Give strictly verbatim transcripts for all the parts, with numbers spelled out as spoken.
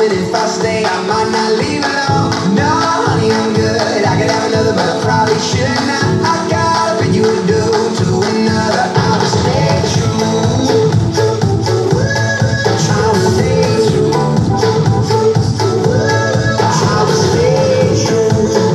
and if I stay, I might not leave alone. No, honey, I'm good. I could have another, but I probably should not. I gotta pay you a due to another. I will stay true. Try to stay true. Try to stay true.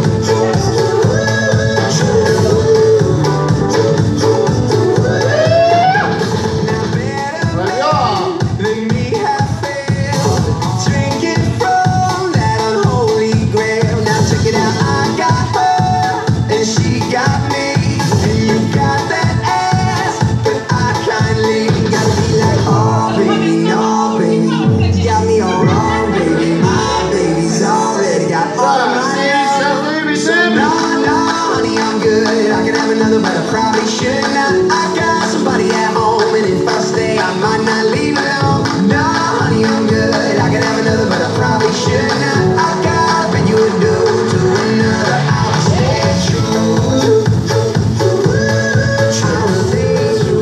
But I probably should not. I got somebody at home, and if I stay, I might not leave alone. No, honey, I'm good. I could have another, but I probably should not. I gotta pay you a due to another. I'll stay true. Try to stay true.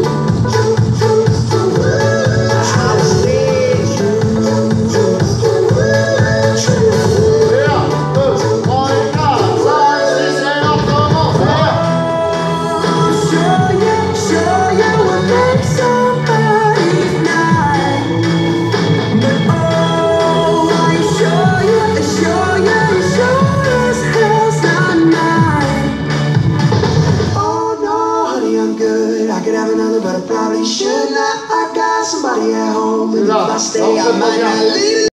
Try to stay true. I could have another, but I probably should not. I got somebody at home, and if I stay, I might not leave.